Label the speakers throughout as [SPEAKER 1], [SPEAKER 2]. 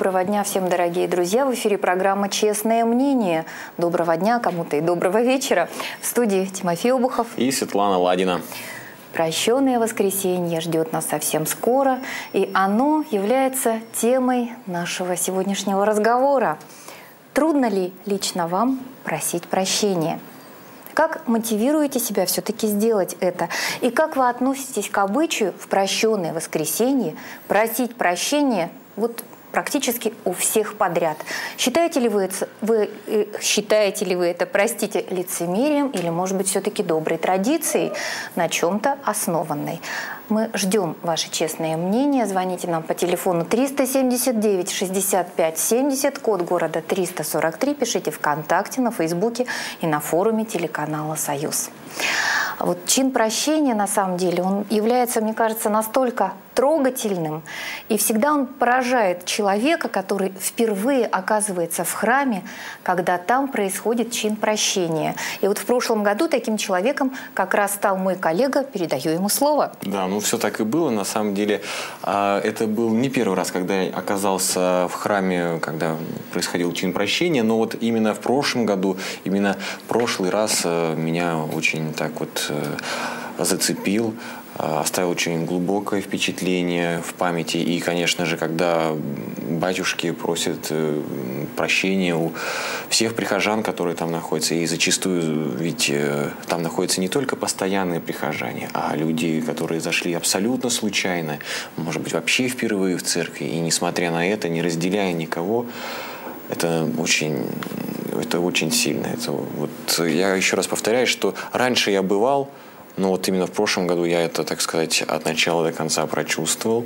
[SPEAKER 1] Доброго дня всем, дорогие друзья. В эфире программа «Честное мнение». Доброго дня кому-то и доброго вечера. В студии Тимофей Обухов
[SPEAKER 2] и Светлана Ладина.
[SPEAKER 1] Прощенное воскресенье ждет нас совсем скоро, и оно является темой нашего сегодняшнего разговора. Трудно ли лично вам просить прощения? Как мотивируете себя все-таки сделать это? И как вы относитесь к обычаю в прощенное воскресенье просить прощения практически у всех подряд? Считаете ли вы это, простите, лицемерием или, может быть, все-таки доброй традицией, на чем-то основанной? Мы ждем ваше честное мнение. Звоните нам по телефону 379 65 70, код города 343. Пишите ВКонтакте, на Фейсбуке и на форуме телеканала «Союз». Чин прощения, на самом деле, он является, мне кажется, настолько трогательным, и всегда он поражает человека, который впервые оказывается в храме, когда там происходит чин прощения. И в прошлом году таким человеком как раз стал мой коллега, передаю ему слово.
[SPEAKER 2] Да, все так и было, на самом деле. Это был не первый раз, когда я оказался в храме, когда происходил чин прощения, но именно в прошлом году, именно прошлый раз меня очень так зацепил, оставил очень глубокое впечатление в памяти. И, конечно же, когда батюшки просят прощения у всех прихожан, которые там находятся, и зачастую ведь там находятся не только постоянные прихожане, а люди, которые зашли абсолютно случайно, может быть, вообще впервые в церкви, и, несмотря на это, не разделяя никого, это очень сильно. Я еще раз повторяю, что раньше я бывал, но именно в прошлом году я это, так сказать, от начала до конца прочувствовал.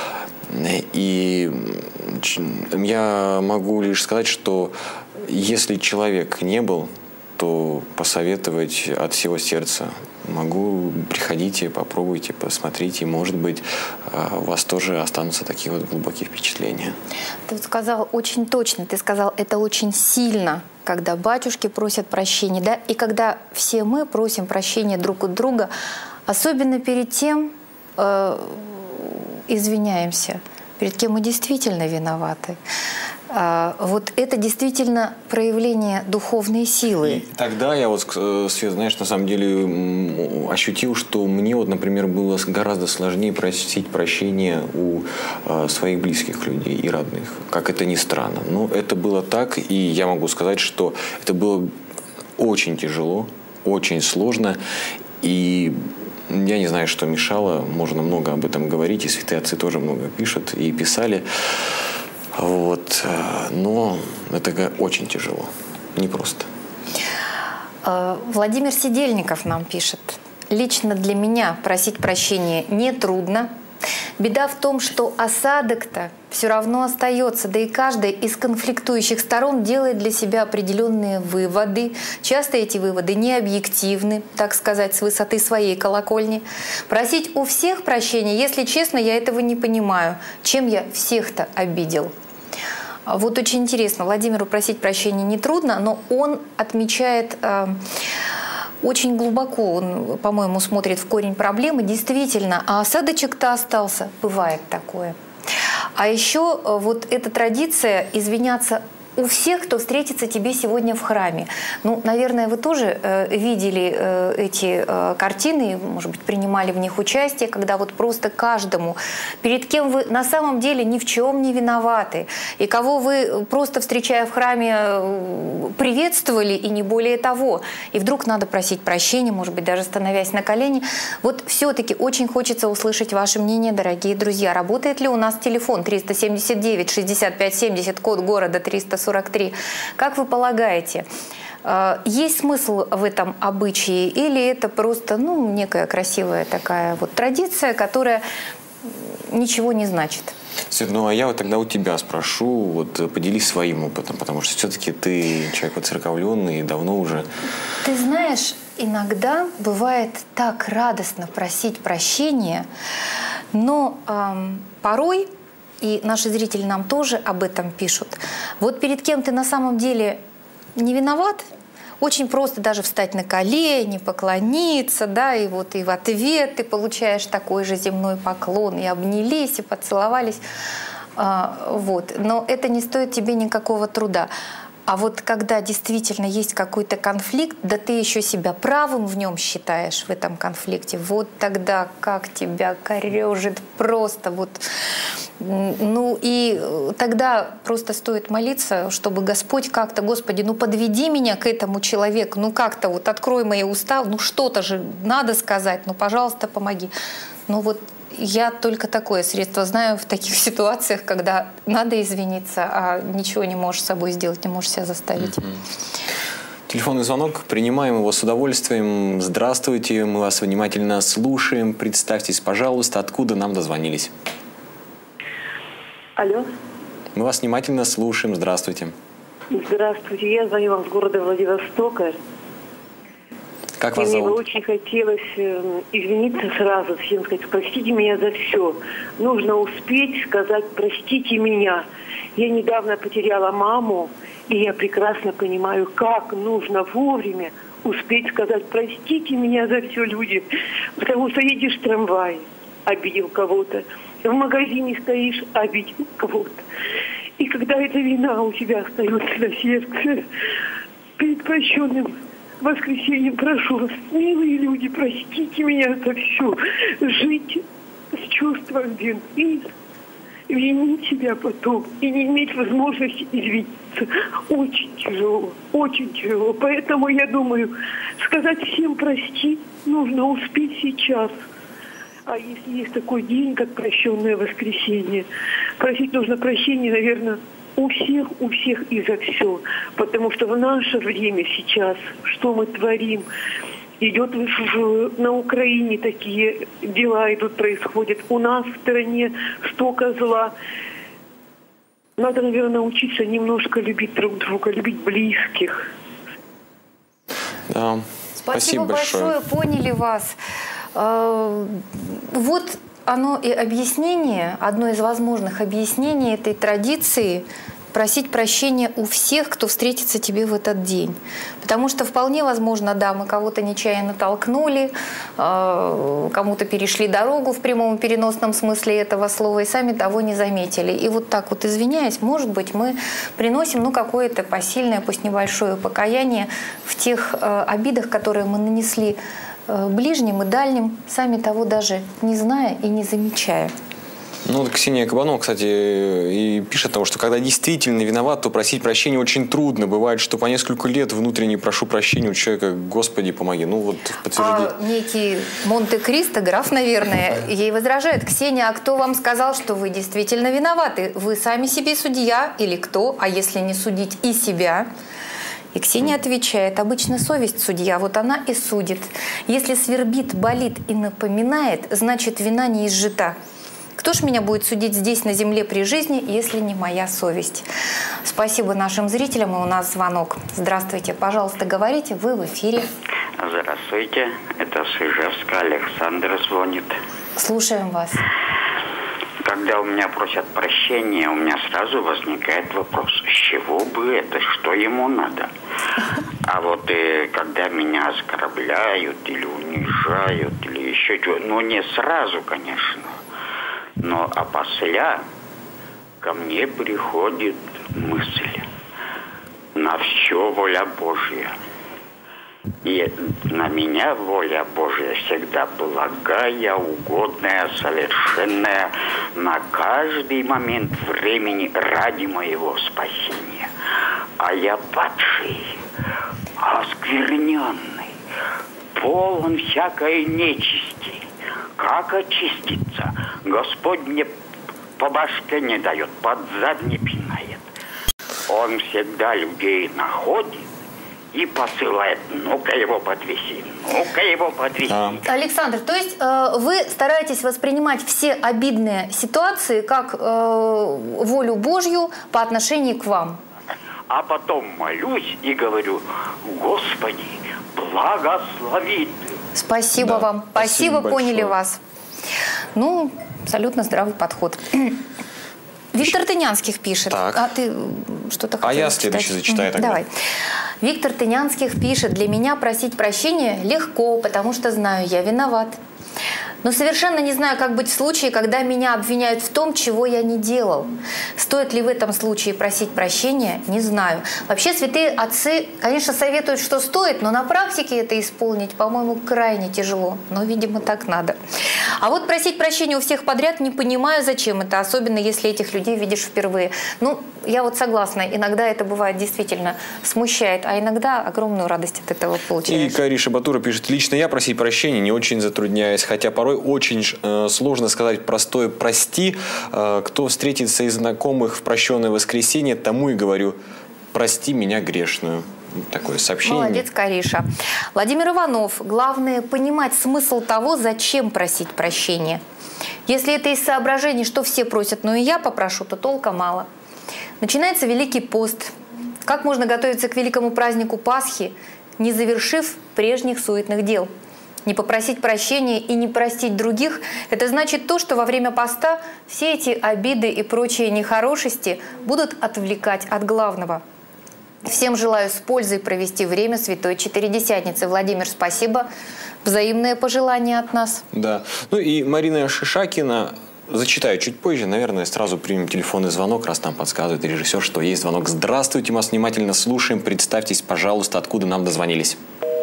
[SPEAKER 2] И я могу лишь сказать, что если человек не был, то посоветовать от всего сердца могу. Приходите, попробуйте, посмотрите. Может быть, у вас тоже останутся такие глубокие впечатления.
[SPEAKER 1] Ты сказал очень точно. Ты сказал, это очень сильно, когда батюшки просят прощения, да, и когда все мы просим прощения друг у друга, особенно перед тем, извиняемся, перед кем мы действительно виноваты. Это действительно проявление духовной силы.
[SPEAKER 2] И тогда я Свет, знаешь, на самом деле ощутил, что мне, например, было гораздо сложнее просить прощения у своих близких людей и родных. Как это ни странно. Но это было так, и я могу сказать, что это было очень тяжело, очень сложно, и я не знаю, что мешало. Можно много об этом говорить, и святые отцы тоже много пишут и писали. Но это очень тяжело, непросто.
[SPEAKER 1] Владимир Сидельников нам пишет. Лично для меня просить прощения нетрудно. Беда в том, что осадок-то все равно остается, да и каждая из конфликтующих сторон делает для себя определенные выводы. Часто эти выводы не объективны, так сказать, с высоты своей колокольни. Просить у всех прощения, если честно, я этого не понимаю. Чем я всех-то обидел? Очень интересно, Владимиру просить прощения нетрудно, но он отмечает очень глубоко, он, по-моему, смотрит в корень проблемы. Действительно, а осадочек-то остался. Бывает такое. А еще эта традиция извиняться у всех, кто встретится тебе сегодня в храме. Наверное, вы тоже видели эти картины, может быть, принимали в них участие, когда просто каждому, перед кем вы на самом деле ни в чем не виноваты, и кого вы просто, встречая в храме, приветствовали, и не более того, и вдруг надо просить прощения, может быть, даже становясь на колени. Все-таки очень хочется услышать ваше мнение, дорогие друзья. Работает ли у нас телефон 379 65 70, код города 343? Как вы полагаете, есть смысл в этом обычае или это просто некая красивая такая традиция, которая ничего не значит?
[SPEAKER 2] Свет, а я тогда у тебя спрошу, поделись своим опытом, потому что все-таки ты человек воцерковленный и давно уже.
[SPEAKER 1] Ты знаешь, иногда бывает так радостно просить прощения, но порой, и наши зрители нам тоже об этом пишут, перед кем ты на самом деле не виноват, очень просто даже встать на колени, поклониться, да, и и в ответ ты получаешь такой же земной поклон, и обнялись, и поцеловались. Вот. Но это не стоит тебе никакого труда. А вот когда действительно есть какой-то конфликт, да ты еще себя правым в нем считаешь, в этом конфликте, вот тогда как тебя корежит просто вот. Ну и тогда просто стоит молиться, чтобы Господь как-то, Господи, ну подведи меня к этому человеку, ну как-то вот открой мои уста, ну что-то же надо сказать, ну пожалуйста, помоги. Ну вот я только такое средство знаю в таких ситуациях, когда надо извиниться, а ничего не можешь с собой сделать, не можешь себя заставить.
[SPEAKER 2] Телефонный звонок, принимаем его с удовольствием. Здравствуйте, мы вас внимательно слушаем. Представьтесь, пожалуйста, откуда нам дозвонились.
[SPEAKER 3] Алло.
[SPEAKER 2] Мы вас внимательно слушаем. Здравствуйте.
[SPEAKER 3] Здравствуйте, я звоню вам с города Владивостока.
[SPEAKER 2] Как вас зовут?
[SPEAKER 3] Мне бы очень хотелось извиниться сразу всем, сказать, простите меня за все. Нужно успеть сказать, простите меня. Я недавно потеряла маму, и я прекрасно понимаю, как нужно вовремя успеть сказать, простите меня за все, люди. Потому что едешь в трамвае, обидел кого-то. В магазине стоишь, обидел кого-то. И когда эта вина у тебя остается на сердце, перед прощенным воскресеньем прошу вас, милые люди, простите меня за все. Жить с чувством вины, винить себя потом и не иметь возможности извиниться очень тяжело, очень тяжело. Поэтому я думаю, сказать всем прости нужно успеть сейчас. А если есть такой день, как прощенное воскресенье, просить нужно прощения, наверное, у всех и за все. Потому что в наше время сейчас, что мы творим, идет на Украине такие дела идут, происходят. У нас в стране столько зла. Надо, наверное, научиться немножко любить друг друга, любить близких.
[SPEAKER 2] Да.
[SPEAKER 1] Спасибо большое, поняли вас. Вот оно и объяснение, одно из возможных объяснений этой традиции — просить прощения у всех, кто встретится тебе в этот день. Потому что вполне возможно, да, мы кого-то нечаянно толкнули, кому-то перешли дорогу в прямом и переносном смысле этого слова и сами того не заметили. И вот так вот, извиняясь, может быть, мы приносим какое-то посильное, пусть небольшое покаяние в тех обидах, которые мы нанесли ближним и дальним, сами того даже не зная и не замечая.
[SPEAKER 2] Ну, Ксения Кабанова, кстати, и пишет того, что когда действительно виноват, то просить прощения очень трудно. Бывает, что по несколько лет внутренне прошу прощения у человека, Господи, помоги. Ну, вот подтверди.
[SPEAKER 1] Некий Монте-Кристо, граф, наверное, ей возражает: Ксения, а кто вам сказал, что вы действительно виноваты? Вы сами себе судья или кто? А если не судить и себя? И Ксения отвечает: обычно совесть судья, вот она и судит. Если свербит, болит и напоминает, значит, вина не изжита. Кто ж меня будет судить здесь, на земле, при жизни, если не моя совесть? Спасибо нашим зрителям, и у нас звонок. Здравствуйте, пожалуйста, говорите, вы в эфире.
[SPEAKER 4] Здравствуйте, это с Ижевска, Александр звонит.
[SPEAKER 1] Слушаем вас.
[SPEAKER 4] Когда у меня просят прощения, у меня сразу возникает вопрос, с чего бы это, что ему надо? А вот когда меня оскорбляют или унижают, или еще что-то, ну не сразу, конечно. Но а после ко мне приходит мысль: на все воля Божья. И на меня воля Божья всегда благая, угодная, совершенная, на каждый момент времени ради моего спасения. А я падший, оскверненный, полон всякой нечисти. Как очиститься? Господь мне по башке не дает, под зад не пинает. Он всегда людей находит и посылает: ну-ка его подвеси, ну-ка его подвеси.
[SPEAKER 1] Александр, то есть вы стараетесь воспринимать все обидные ситуации как волю Божью по отношению к вам?
[SPEAKER 4] А потом молюсь и говорю: Господи, благослови.
[SPEAKER 1] Спасибо вам. Спасибо, поняли вас. Ну, абсолютно здравый подход. Виктор Тынянских пишет.
[SPEAKER 2] Так.
[SPEAKER 1] А ты что-то хотел?
[SPEAKER 2] А я следующий зачитаю тогда.
[SPEAKER 1] Давай. Виктор Тынянских пишет: для меня просить прощения легко, потому что знаю, я виноват. Но совершенно не знаю, как быть в случае, когда меня обвиняют в том, чего я не делал. Стоит ли в этом случае просить прощения, не знаю. Вообще святые отцы, конечно, советуют, что стоит, но на практике это исполнить, по-моему, крайне тяжело. Но, видимо, так надо. А вот просить прощения у всех подряд не понимаю, зачем это, особенно если этих людей видишь впервые. Ну, я вот согласна, иногда это бывает действительно смущает, а иногда огромную радость от этого получаешь.
[SPEAKER 2] И Кариша Батура пишет: лично я просить прощения не очень затрудняюсь, хотя порой очень сложно сказать простое «прости». Кто встретится из знакомых в прощенное воскресенье, тому и говорю: прости меня грешную. Такое сообщение.
[SPEAKER 1] Молодец, Кариша. Владимир Иванов. Главное понимать смысл того, зачем просить прощения. Если это из соображений, что все просят, но и я попрошу, то толка мало. Начинается Великий пост. Как можно готовиться к великому празднику Пасхи, не завершив прежних суетных дел? Не попросить прощения и не простить других – это значит то, что во время поста все эти обиды и прочие нехорошести будут отвлекать от главного. Всем желаю с пользой провести время Святой Четыредесятницы. Владимир, спасибо. Взаимное пожелание от нас.
[SPEAKER 2] Да. Ну и Марина Шишакина. Зачитаю чуть позже. Наверное, сразу примем телефонный звонок, раз нам подсказывает режиссер, что есть звонок. Здравствуйте, мы вас внимательно слушаем. Представьтесь, пожалуйста, откуда нам дозвонились.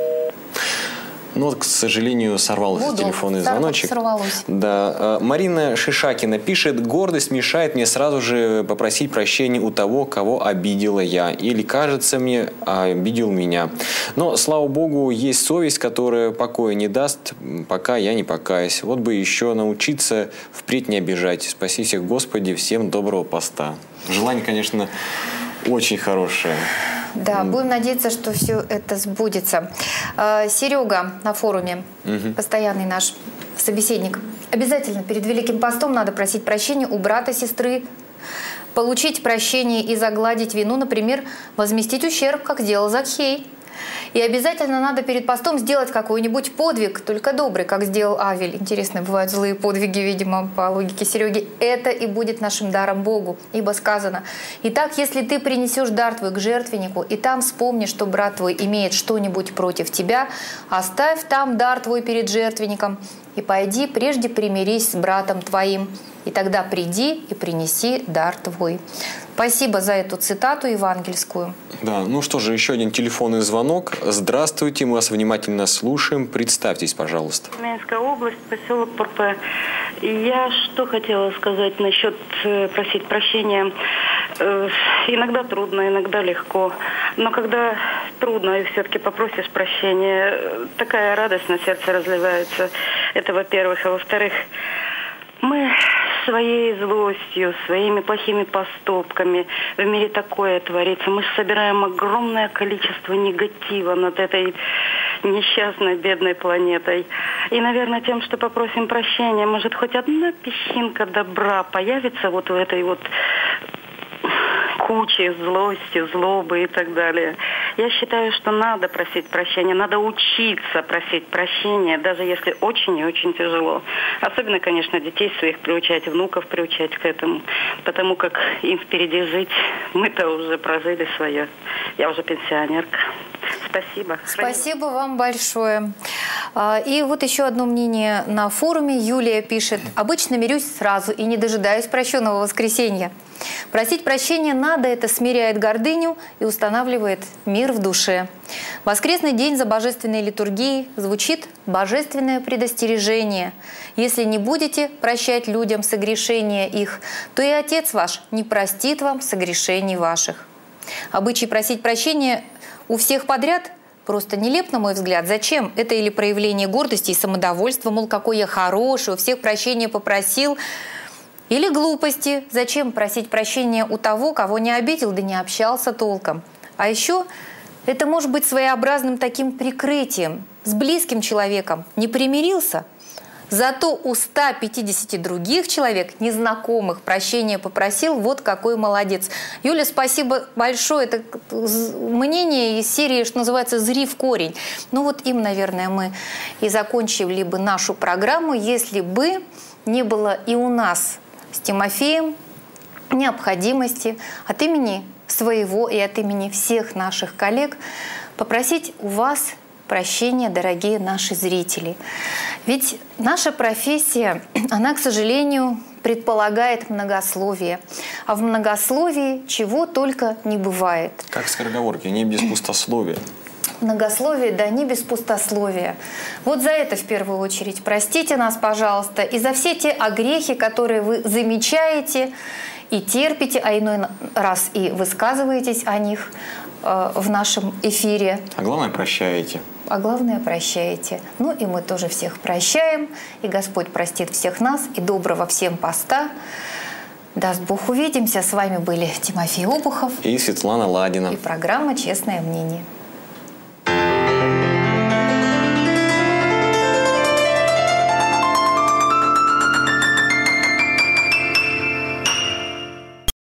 [SPEAKER 2] Ну вот, к сожалению, сорвался телефонный звоночек.
[SPEAKER 1] Сорвалось.
[SPEAKER 2] Да. Марина Шишакина пишет: гордость мешает мне сразу же попросить прощения у того, кого обидела я. Или, кажется мне, обидел меня. Но, слава богу, есть совесть, которая покоя не даст, пока я не покаюсь. Вот бы еще научиться впредь не обижать. Спаси всех, Господи, всем доброго поста. Желание, конечно, очень хорошее.
[SPEAKER 1] Да, будем надеяться, что все это сбудется. Серега на форуме, постоянный наш собеседник. Обязательно перед Великим постом надо просить прощения у брата, сестры, получить прощение и загладить вину, например, возместить ущерб, как сделал Закхей. И обязательно надо перед постом сделать какой-нибудь подвиг, только добрый, как сделал Авель. Интересно, бывают злые подвиги, видимо, по логике Сереги. Это и будет нашим даром Богу, ибо сказано: «Итак, если ты принесешь дар твой к жертвеннику, и там вспомнишь, что брат твой имеет что-нибудь против тебя, оставь там дар твой перед жертвенником, и пойди прежде примирись с братом твоим, и тогда приди и принеси дар твой». Спасибо за эту цитату евангельскую.
[SPEAKER 2] Да, ну что же, еще один телефонный звонок. Здравствуйте, мы вас внимательно слушаем. Представьтесь, пожалуйста.
[SPEAKER 5] Тюменская область, поселок Пурпе. Я что хотела сказать насчет просить прощения. Иногда трудно, иногда легко. Но когда трудно и все-таки попросишь прощения, такая радость на сердце разливается. Это во-первых. А во-вторых, мы своей злостью, своими плохими поступками, в мире такое творится. Мы собираем огромное количество негатива над этой несчастной, бедной планетой. И, наверное, тем, что попросим прощения, может, хоть одна песчинка добра появится вот в этой вот куче злости, злобы и так далее. Я считаю, что надо просить прощения, надо учиться просить прощения, даже если очень и очень тяжело. Особенно, конечно, детей своих приучать, внуков приучать к этому, потому как им впереди жить. Мы-то уже прожили свое. Я уже пенсионерка. Спасибо.
[SPEAKER 1] Спасибо вам большое. И вот еще одно мнение на форуме. Юлия пишет: обычно мирюсь сразу и не дожидаюсь прощенного воскресенья. Просить прощения надо, это смиряет гордыню и устанавливает мир в душе. В воскресный день за божественной литургией звучит божественное предостережение. Если не будете прощать людям согрешения их, то и Отец ваш не простит вам согрешений ваших. Обычай просить прощения у всех подряд просто нелеп, на мой взгляд. Зачем? Это или проявление гордости и самодовольства, мол, какой я хороший, у всех прощения попросил. Или глупости. Зачем просить прощения у того, кого не обидел, да не общался толком? А еще это может быть своеобразным таким прикрытием. С близким человеком не примирился, зато у 150 других человек, незнакомых, прощения попросил. Вот какой молодец. Юля, спасибо большое. Это мнение из серии, что называется, «Зри в корень». Ну вот им, наверное, мы и закончили бы нашу программу, если бы не было и у нас с Тимофеем необходимости от имени своего и от имени всех наших коллег попросить у вас прощения, дорогие наши зрители. Ведь наша профессия, она, к сожалению, предполагает многословие. А в многословии чего только не бывает.
[SPEAKER 2] Как в скороговорке, не без пустословия.
[SPEAKER 1] Многословие, да не без пустословия. Вот за это в первую очередь простите нас, пожалуйста, и за все те огрехи, которые вы замечаете и терпите, а иной раз и высказываетесь о них в нашем эфире.
[SPEAKER 2] А главное, прощаете.
[SPEAKER 1] А главное, прощаете. Ну и мы тоже всех прощаем, и Господь простит всех нас, и доброго всем поста. Даст Бог, увидимся. С вами были Тимофей Обухов
[SPEAKER 2] и Светлана Ладина.
[SPEAKER 1] И программа «Честное мнение».